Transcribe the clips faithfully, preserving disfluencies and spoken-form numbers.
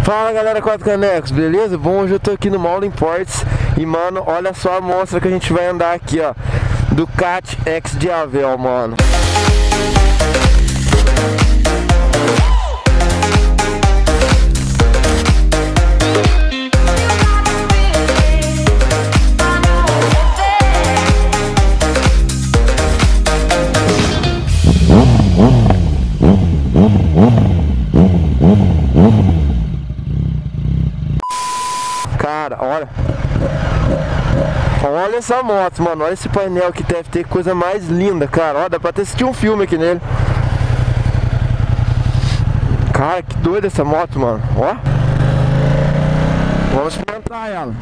Fala galera, quatro canecos, beleza? Bom, hoje eu tô aqui no Mall Imports e mano, olha só a monstra que a gente vai andar aqui, ó, Ducati X Diavel, mano. Cara, olha. Olha essa moto, mano. Olha esse painel que deve ter coisa mais linda, cara. Olha, dá pra até assistir um filme aqui nele. Cara, que doida essa moto, mano. Ó. Vamos experimentar ela.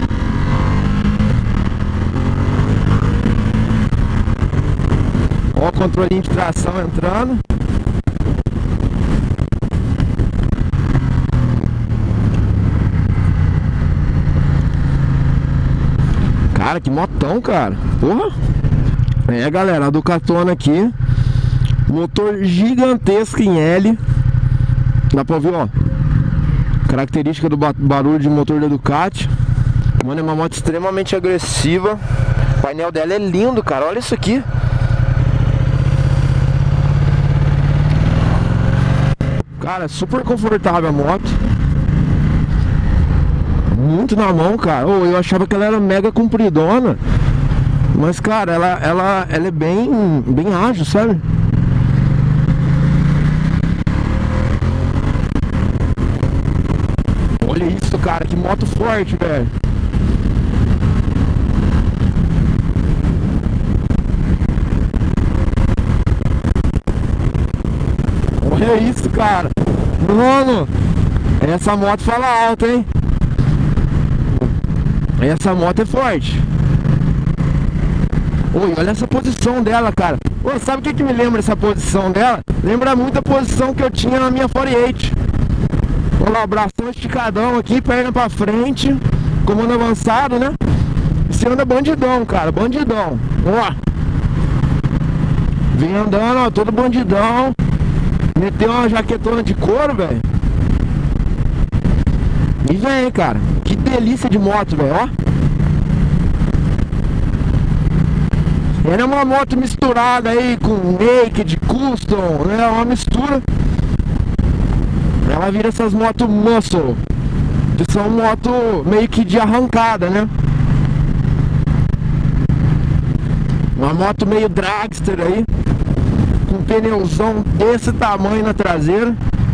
Ó, o controlinho de tração entrando. Cara, que motão, cara. Porra. É, galera, a Ducatona aqui. Motor gigantesco em L. Dá pra ouvir, ó. Característica do barulho de motor da Ducati. Mano, é uma moto extremamente agressiva. O painel dela é lindo, cara. Olha isso aqui. Cara, é super confortável a moto. Muito na mão, cara. Oh, eu achava que ela era mega compridona. Mas, cara, ela, ela, ela é bem, bem ágil, sabe? Olha isso, cara. Que moto forte, velho. Olha isso, cara. Mano, essa moto fala alto, hein? Essa moto é forte. Oi, olha essa posição dela, cara. Ô, sabe o que que me lembra essa posição dela? Lembra muito a posição que eu tinha na minha quarenta e oito. Olha lá, o bração esticadão aqui, perna pra frente, comando avançado, né? Você anda bandidão, cara, bandidão. Ó. Vem andando, ó, todo bandidão. Meteu uma jaquetona de couro, velho. E vem, cara. Que delícia de moto, velho, ó. Ela é uma moto misturada aí com naked, custom, né? Uma mistura. Ela vira essas motos muscle, que são moto meio que de arrancada, né? Uma moto meio dragster aí, com pneuzão desse tamanho na traseira.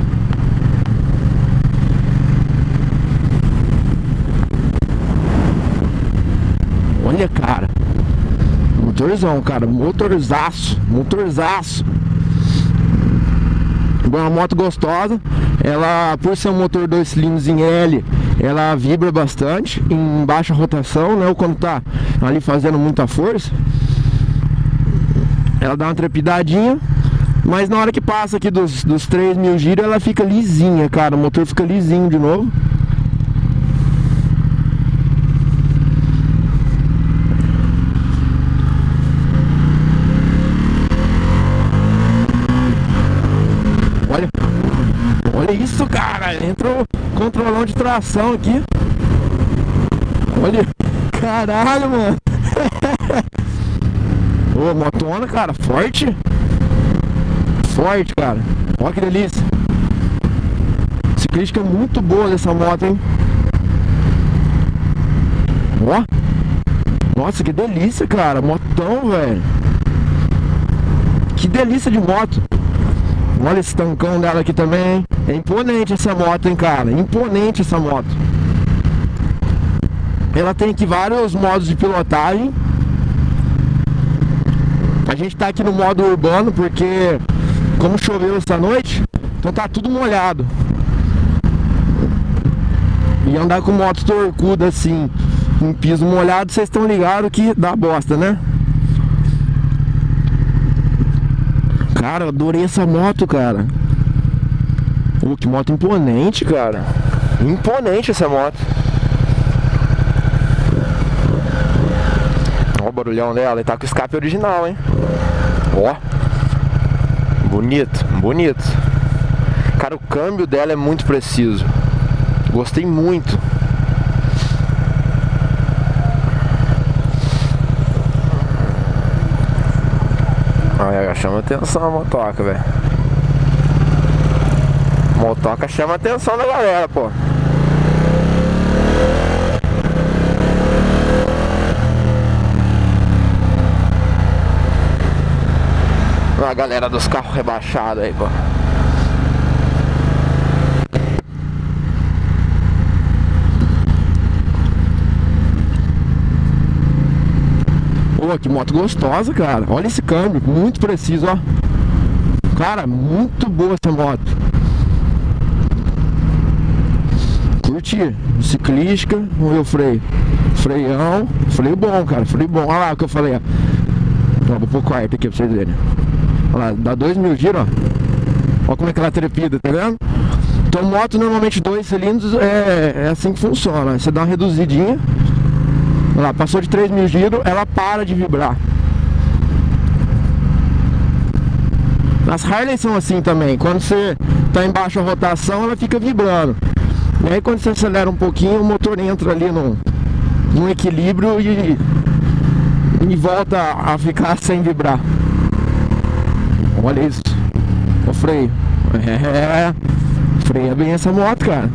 Olha, cara, motorzão, cara, motorzaço, motorzaço. Uma moto gostosa. Ela, por ser um motor dois cilindros em L, ela vibra bastante em baixa rotação, né? Ou quando tá ali fazendo muita força, ela dá uma trepidadinha. Mas na hora que passa aqui dos, dos três mil giros, ela fica lisinha, cara. O motor fica lisinho de novo. Olha, olha isso, cara. Entrou controlão de tração aqui. Olha, caralho, mano. Ô, motona, cara, forte. Forte, cara. Olha que delícia. Ciclística muito boa dessa moto, hein. Ó. Nossa, que delícia, cara. Motão, velho. Que delícia de moto. Olha esse tancão dela aqui também, hein? É imponente essa moto, hein, cara? Imponente essa moto. Ela tem aqui vários modos de pilotagem. A gente tá aqui no modo urbano porque, como choveu essa noite, então tá tudo molhado. E andar com moto torcuda assim, em piso molhado, vocês estão ligados que dá bosta, né? Cara, eu adorei essa moto, cara. Pô, que moto imponente, cara. Imponente essa moto. Olha o barulhão dela. E tá com o escape original, hein. Ó. Bonito, bonito. Cara, o câmbio dela é muito preciso. Gostei muito. Olha, chama atenção a motoca, velho. Motoca chama atenção da galera, pô. A galera dos carros rebaixados aí, pô. Pô, que moto gostosa, cara. Olha esse câmbio, muito preciso, ó. Cara, muito boa essa moto. Curti. Ciclística, vamos ver o freio. Freião, freio bom, cara, freio bom. Olha lá o que eu falei, ó. Ó, vou pôr o quarto aqui pra vocês verem. Olha lá, dá dois mil giros, ó. Olha como é que ela trepida, tá vendo? Então moto normalmente dois cilindros é, é assim que funciona. Você dá uma reduzidinha. Olha lá, passou de três mil giros, ela para de vibrar. As Harley são assim também. Quando você tá em baixa rotação, ela fica vibrando. E aí quando você acelera um pouquinho, o motor entra ali no, no equilíbrio e, e volta a ficar sem vibrar. Olha isso. O freio. É, freia bem essa moto, cara.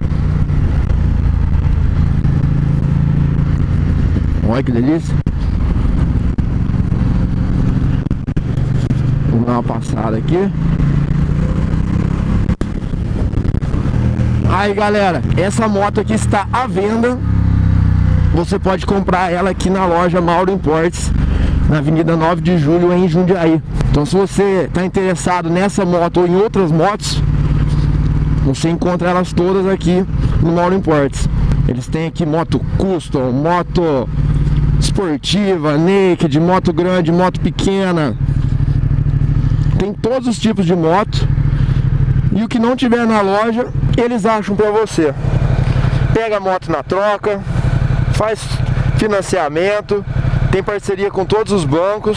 Olha que delícia. Vamos dar uma passada aqui. Aí galera, essa moto aqui está à venda. Você pode comprar ela aqui na loja Mauro Imports, na Avenida nove de Julho, em Jundiaí. Então se você está interessado nessa moto ou em outras motos, você encontra elas todas aqui no Mauro Imports. Eles têm aqui moto custom, moto esportiva, naked, moto grande, moto pequena. Tem todos os tipos de moto. E o que não tiver na loja, eles acham pra você. Pega a moto na troca, faz financiamento, tem parceria com todos os bancos.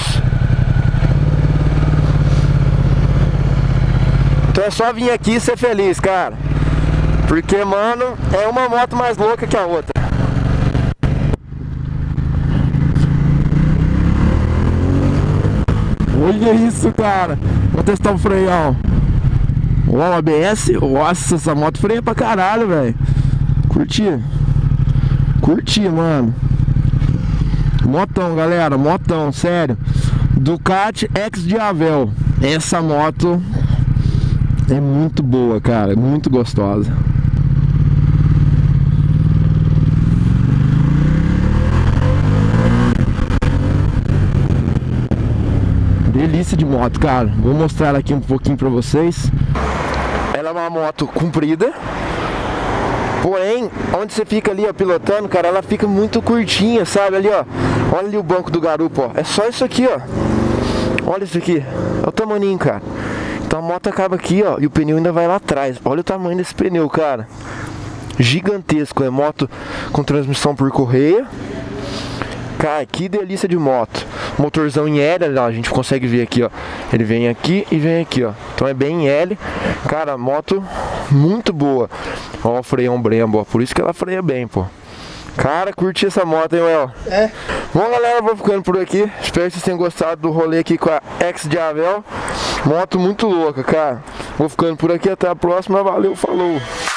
Então é só vir aqui e ser feliz, cara. Porque, mano, é uma moto mais louca que a outra. Olha isso, cara. Vou testar o freião. O A B S. Nossa, essa moto freia pra caralho, velho. Curti. Curti, mano. Motão, galera. Motão, sério. Ducati X-Diavel. Essa moto é muito boa, cara. Muito gostosa. Delícia de moto, cara. Vou mostrar aqui um pouquinho pra vocês. Ela é uma moto comprida, porém, onde você fica ali, ó, pilotando, cara, ela fica muito curtinha, sabe? Ali, ó. Olha ali o banco do garupa, ó. É só isso aqui, ó. Olha isso aqui. É o tamaninho, cara. Então a moto acaba aqui, ó, e o pneu ainda vai lá atrás. Olha o tamanho desse pneu, cara. Gigantesco. É moto com transmissão por correia. Cara, que delícia de moto. Motorzão em L, ó, a gente consegue ver aqui, ó. Ele vem aqui e vem aqui, ó. Então é bem em L. Cara, moto muito boa. Ó o freião Brembo, ó. Por isso que ela freia bem, pô. Cara, curti essa moto, hein, Well? É. Bom, galera, vou ficando por aqui. Espero que vocês tenham gostado do rolê aqui com a X-Diavel. Moto muito louca, cara. Vou ficando por aqui, até a próxima. Valeu, falou!